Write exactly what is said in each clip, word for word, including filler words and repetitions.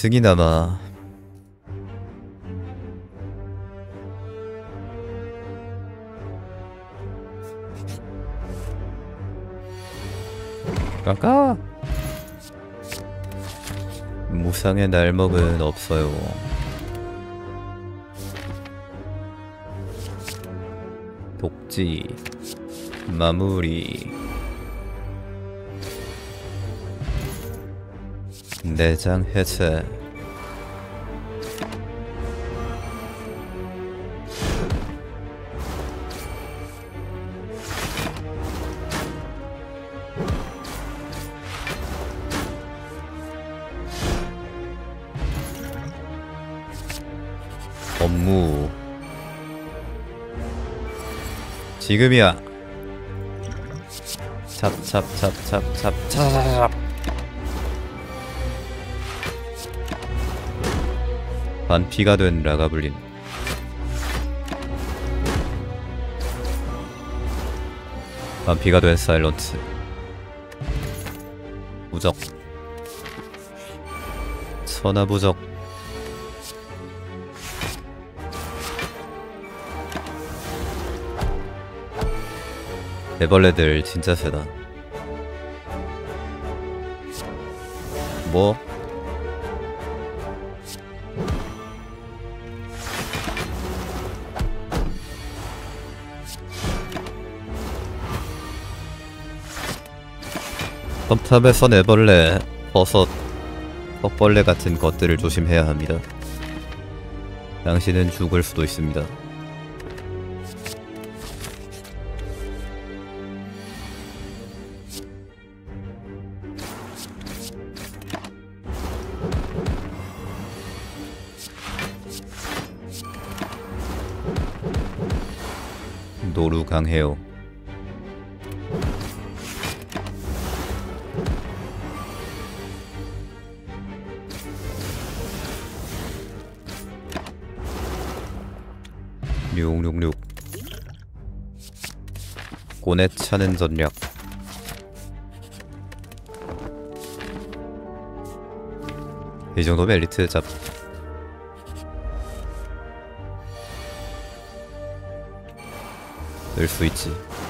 승이 남아. 깎아! 무상의 날먹은 없어요. 독지 마무리. 내장 해체. 업무 지금이야. 찹찹찹찹찹찹찹. 반피가 된 라가블린. 반피가 된 사일런트. 부적. 천하부적. 애벌레들 진짜 세다. 뭐? 텀탑에선 애벌레, 버섯, 턱벌레 같은 것들을 조심해야 합니다. 당신은 죽을 수도 있습니다. 노루 강해요. 룡룡룡. 고뇌 차는 전략. 이 정도면 엘리트 잡. 늘 수 있지.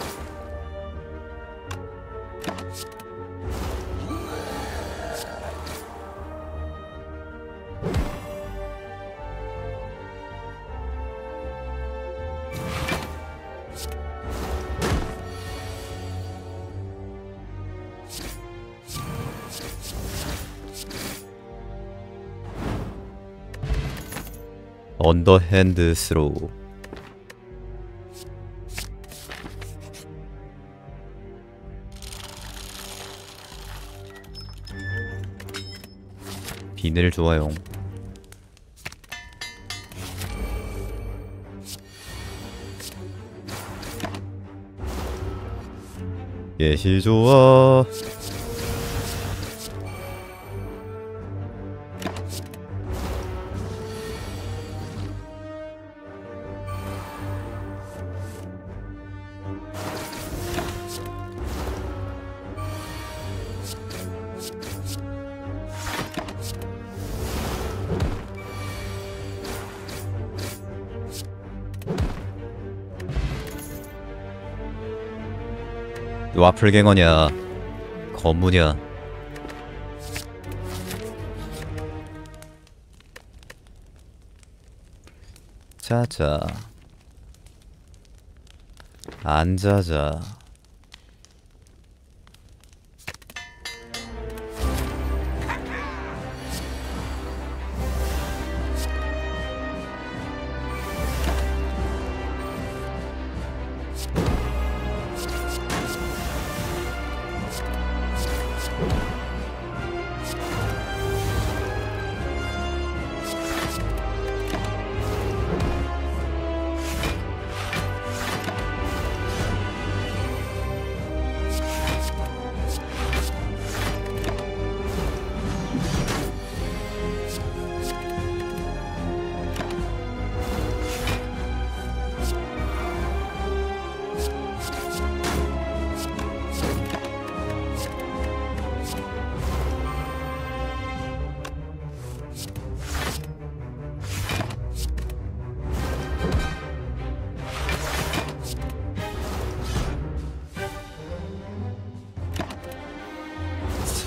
언더핸드 스로우. 비늘 좋아요. 예시 좋아. 와플갱어냐 거무냐. 자자 앉아자.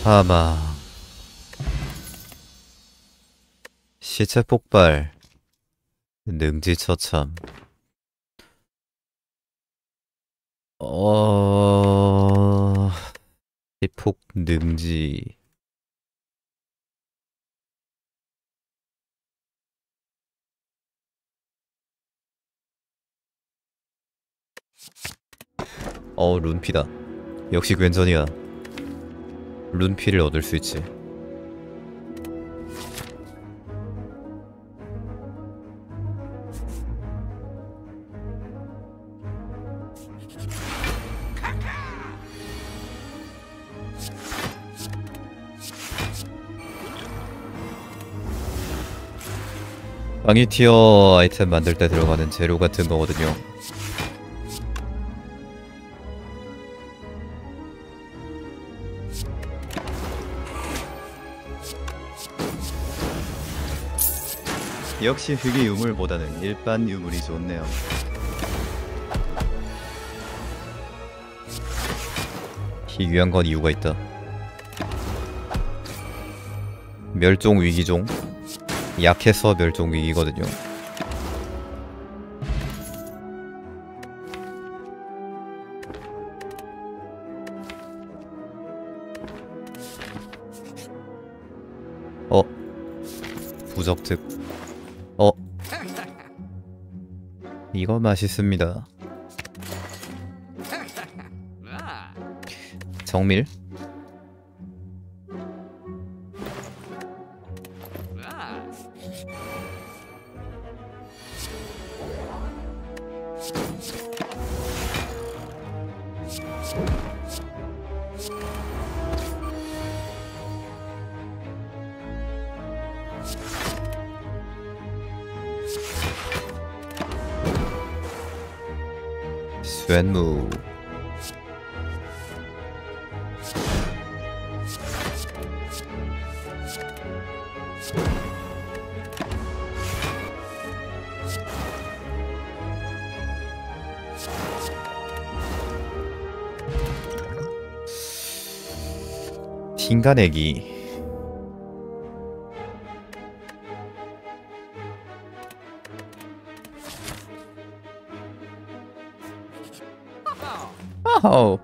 사망. 시체 폭발. 능지처참. 어... 피폭 능지. 어, 룬피다. 역시 괜전이야. 룬피를 얻을 수 있지. 강의 티어 아이템 만들 때 들어가는 재료 같은 거거든요. 역시 희귀 유물보다는 일반 유물이 좋네요. 희귀한 건 이유가 있다. 멸종 위기종. 약해서 멸종 위기거든요. 어? 부적특. 어? 이거 맛있습니다. 정밀? 쇠무. ทิ้가내기. 아우.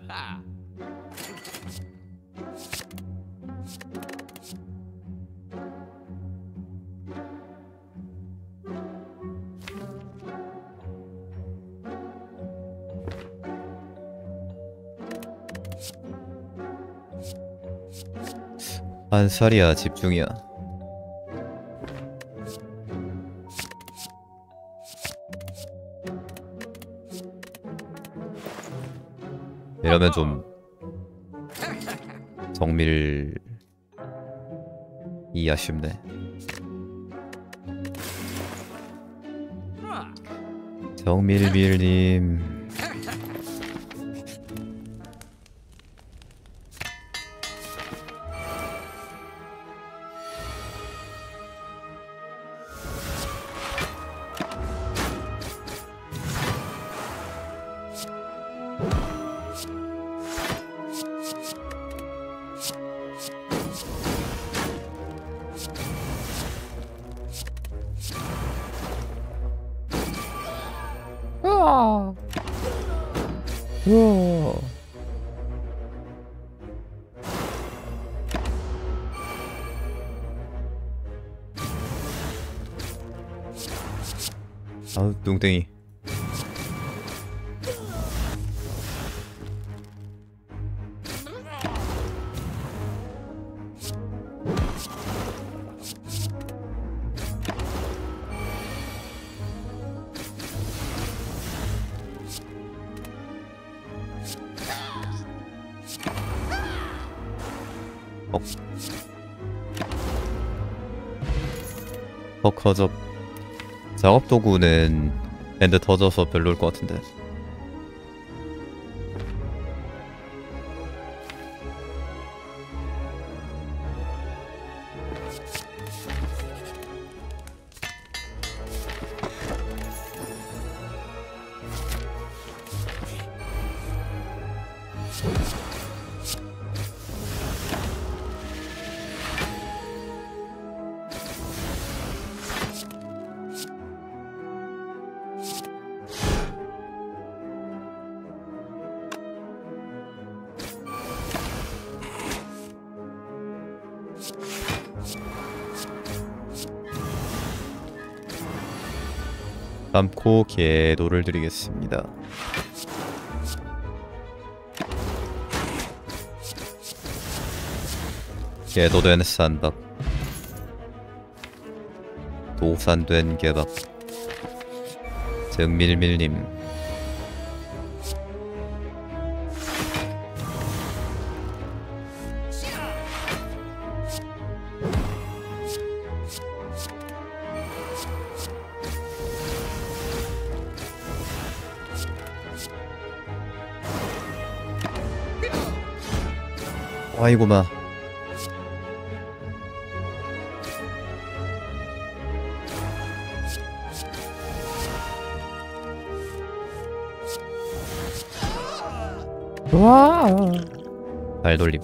한 살이야, 집중이야. 이러면 좀 정밀이 아쉽네. 정밀밀님. 우와. 우와. 아우, 뚱땡이. 어. 더 커져. 작업 도구는 엔드 터져서 별로일 것 같은데. 감고 계도를 드리겠습니다. 계도된 싼밥, 도산된 개밥, 정밀밀님. 아이고마. 와. 발돌림.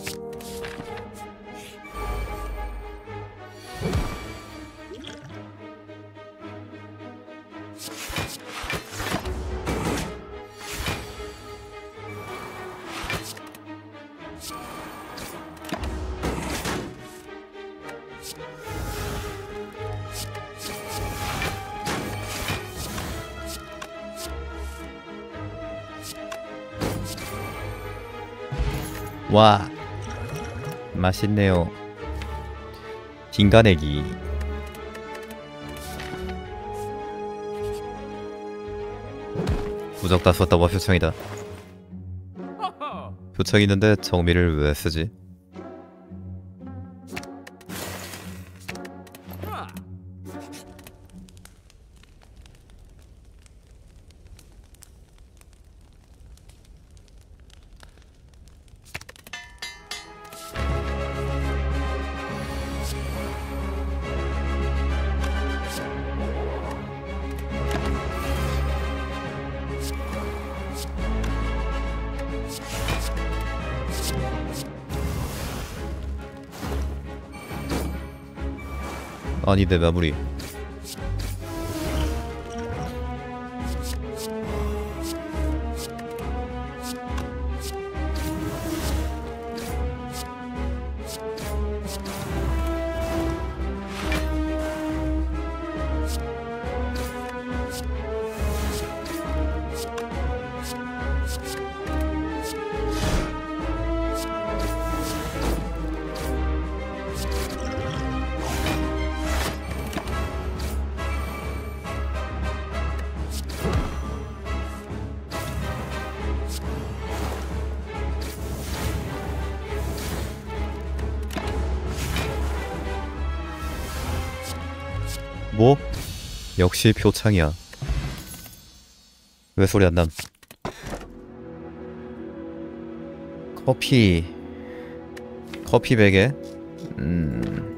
와, 맛있네요. 빙가내기. 무적 다 썼다고 표창이다. 표창 있는데 정미를 왜 쓰지? 아니 내 마무리. 뭐? 역시 표창이야. 왜 소리 안 남? 커피. 커피 베개? 음.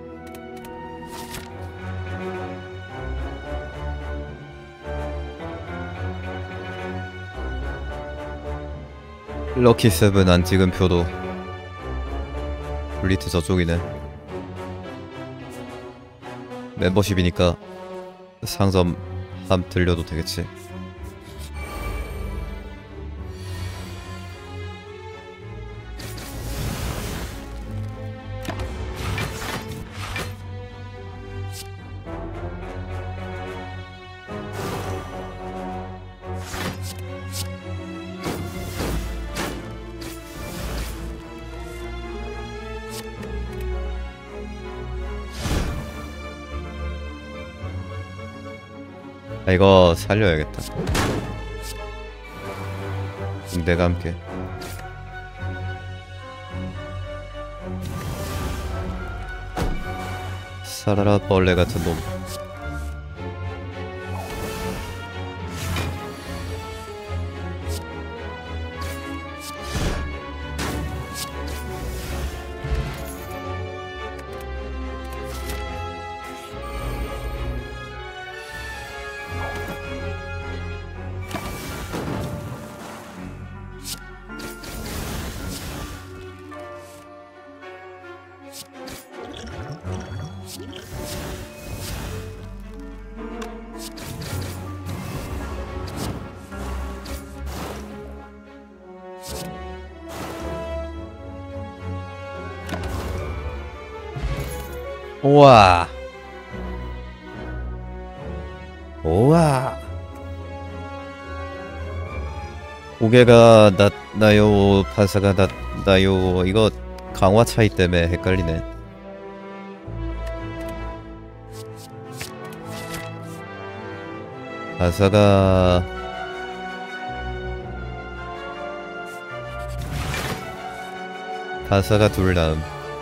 럭키 세븐 안 찍은 표도. 블리트 저쪽이네. 멤버십이니까 상점 함 들려도 되겠지. 아, 이거 살려야겠다. 내가 함께. 살아라 벌레 같은 놈. 우와. 우와. 고개가 낮나요? 반사가 낮나요? 이거 강화 차이 때문에 헷갈리네. 반사가 반사가 둘 나음.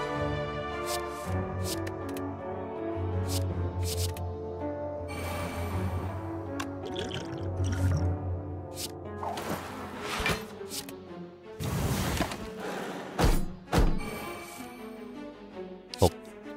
어.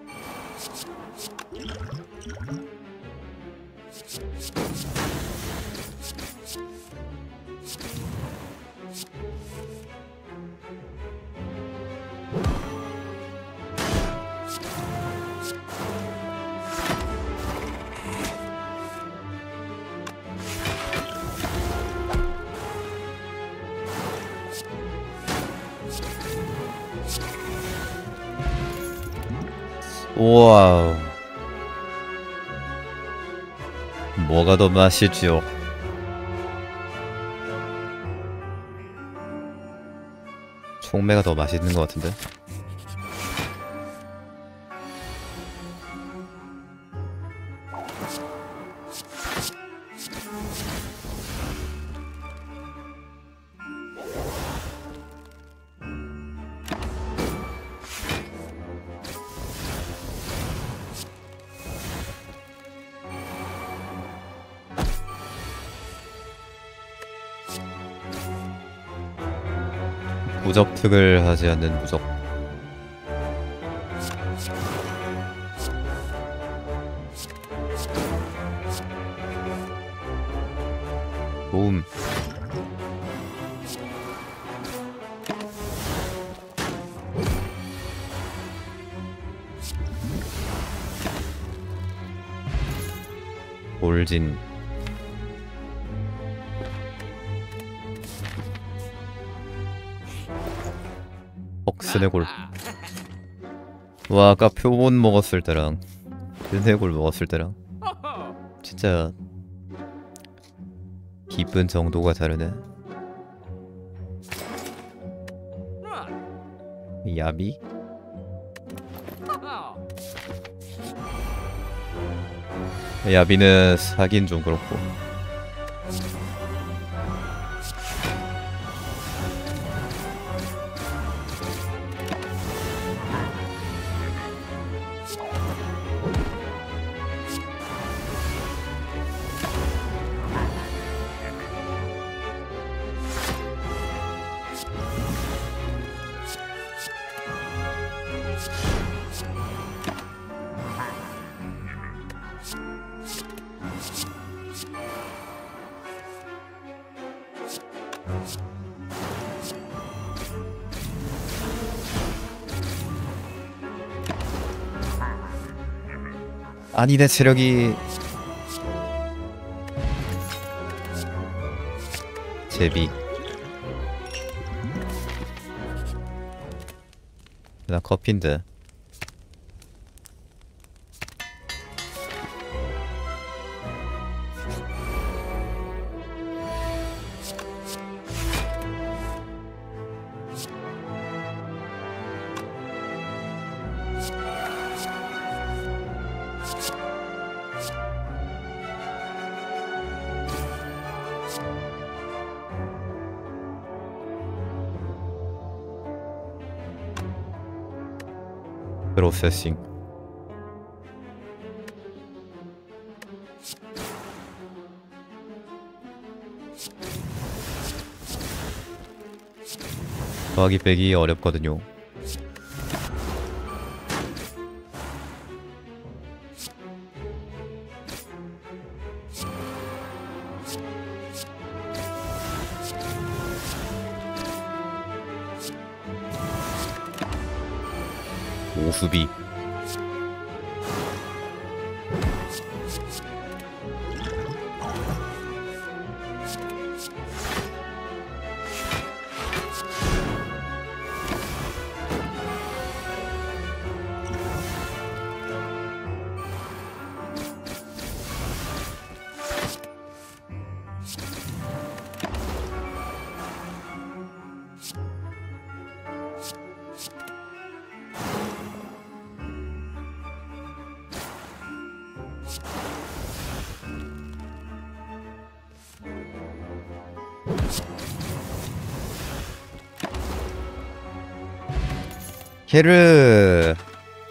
우와. 뭐가 더 맛있죠? 총매가 더 맛있는 것 같은데? 무적 특을 하지 않는 무적. 도움. 돌진. 스네골. 와, 아까 표본 먹었을 때랑 스네골 먹었을 때랑 진짜 기쁜 정도가 다르네. 야비? 야비는 사긴 좀 그렇고. 아니, 내 체력이 제비. 나 커피인데. 프로세싱. 더하기 빼기 어렵거든요. 오수비. 케르.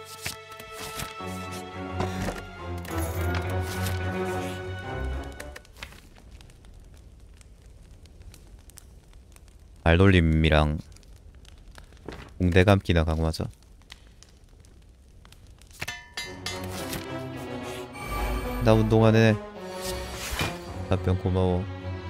발돌림이랑 공대 감기나 강화자. 나 운동하네. 답변 고마워.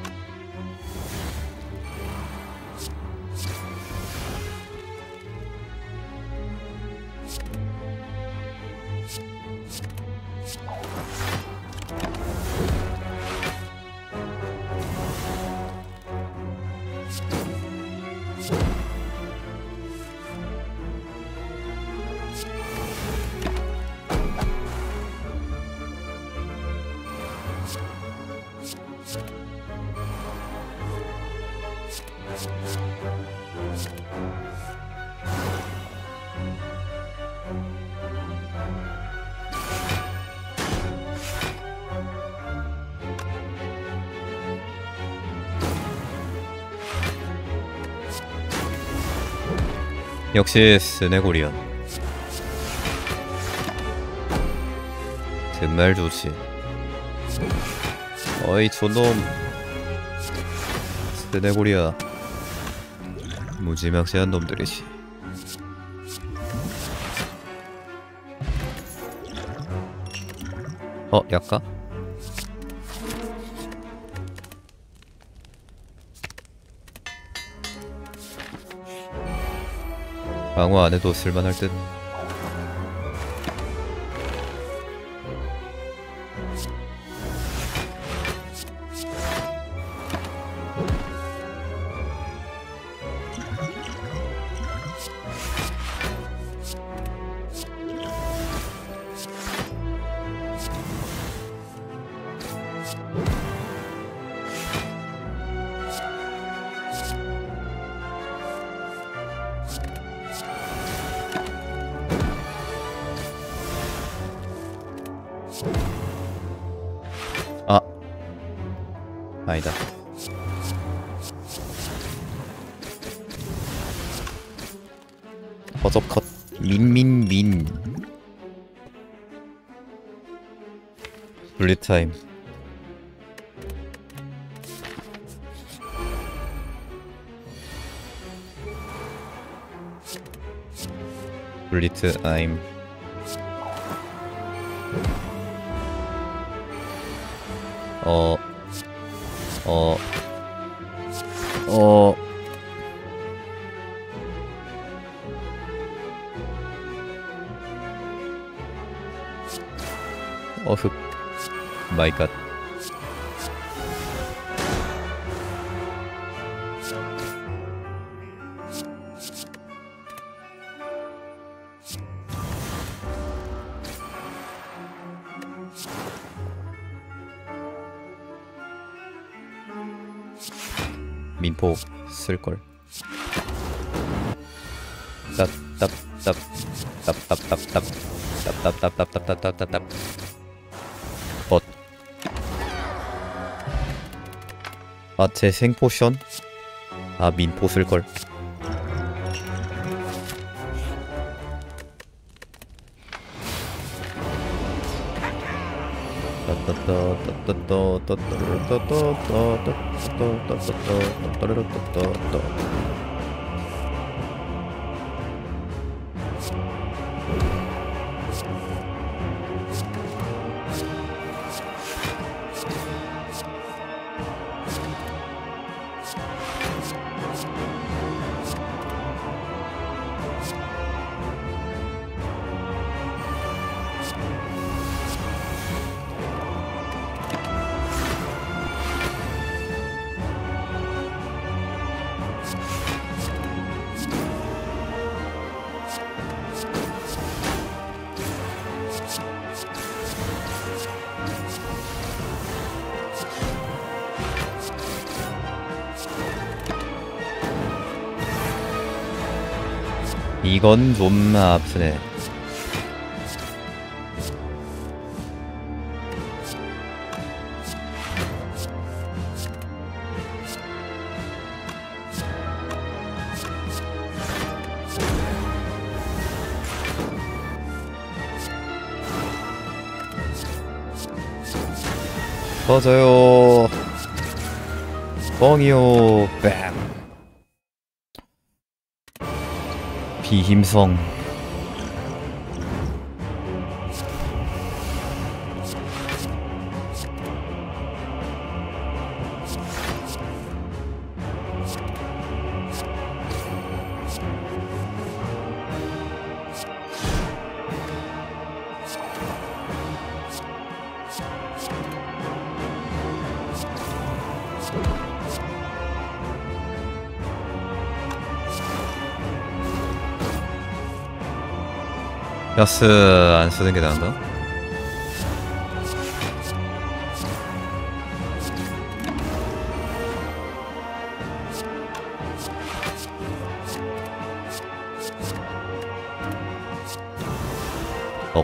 역시 스네고리언. 정말 좋지. 어이 저놈 스네고리야. 무지막지한 놈들이지. 어 약가? 강화 안해도 쓸만할 듯. 아 아니다. 버저컷 민민민 블리타임. 블리트 아임. 어, 어, 어, 어흑, 마이 갓. 민포 쓸걸. 답답답답답답답답답답답답답답답 벗. 아 재생 포션? 아 민포 쓸걸. 이건 좀 아프네. 꺼져요. 뻥이요. 뺨. 비힘성. 야스 안 쓰는 게 나은가? 업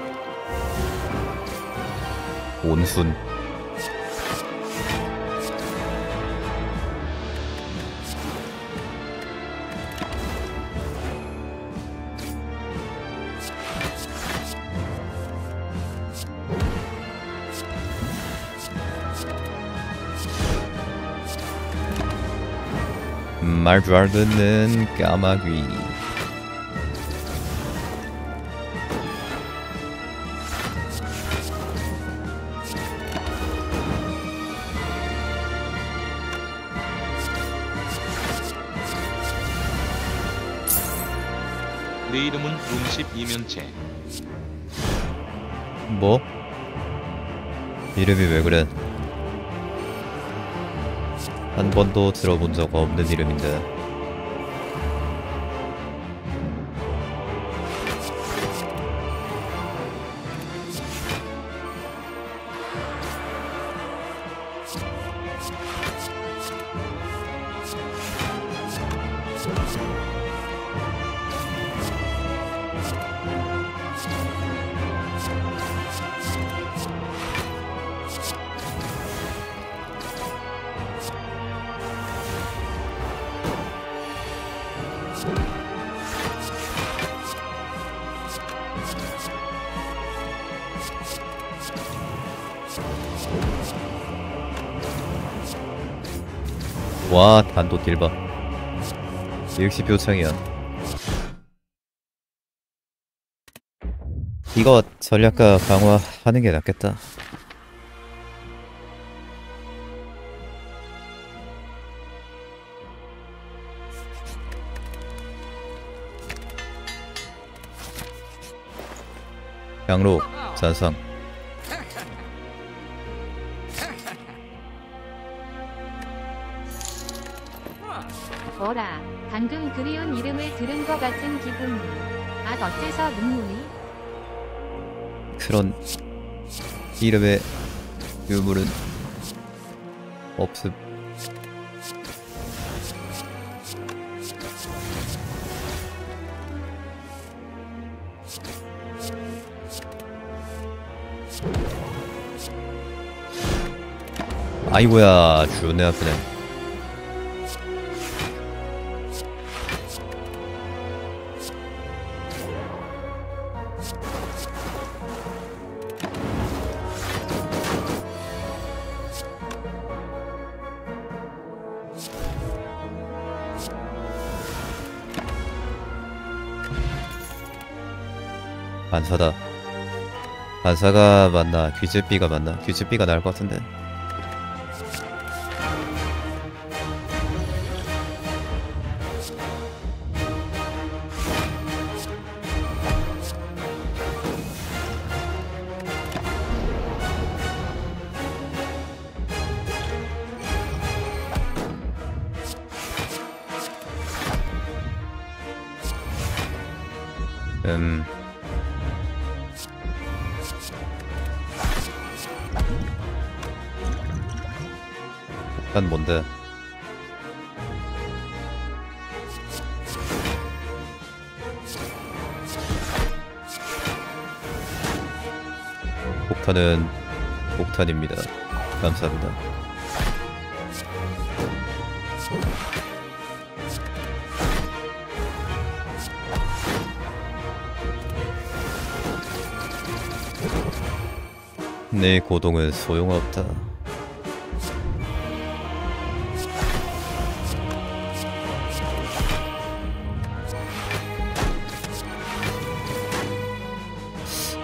온순 말도 안 듣는 까마귀. 내 이름은 룸십 이면체. 뭐? 이름이 왜 그래? 한 번도 들어본 적 없는 이름인데. 와, 단도 딜봐. 역시 표창이야. 이거 전략가 강화하는 게 낫겠다. 양로, 잔상. 뭐라, 방금 그리운 이름을 들은 것 같은 기분이. 아, 어째서 눈물이? 그런 이름의 유물은 없음. 아이고야, 주네 아프네. 반사다. 반사가 맞나? 귀즈비가 맞나? 귀즈비가 나을 것 같은데. 음. 난 뭔데? 폭탄은 폭탄입니다. 감사합니다. 내 고동은 소용없다.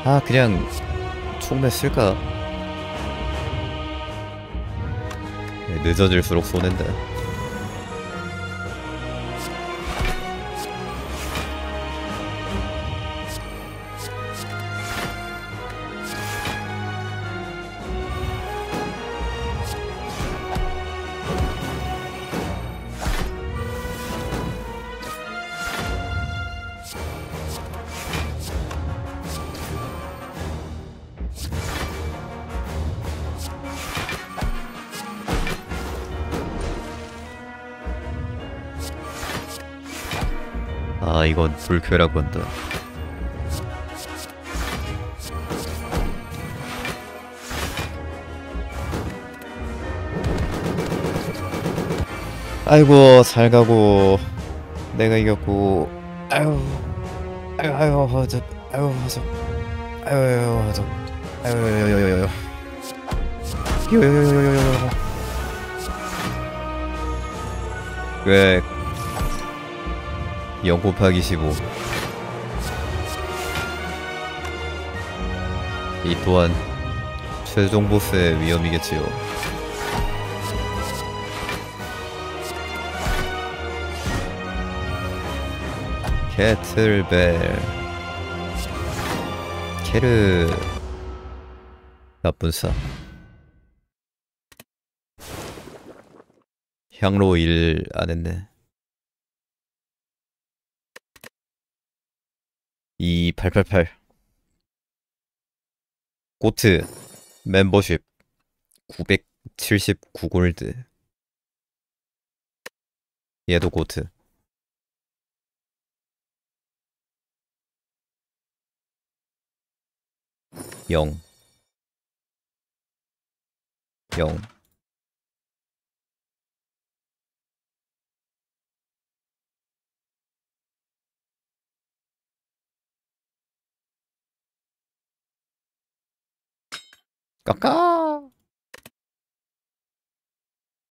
아 그냥 총매 쓸까? 네, 늦어질수록 손해인데. 아 이건 불쾌라고 한다. 아이고 잘 가고 내가 이겼고 아유 아유 아유 허접 아유 허접 아유 아유 허접 아유 요요요요요 요요요요요요 왜 영 곱하기 십오. 이 또한 최종 보스의 위험이겠지요. 캐틀벨 캐르 나쁜사 향로 일 안했네. 이팔팔팔 고트 멤버십 구백칠십구 골드. 얘도 고트. 영 영 까까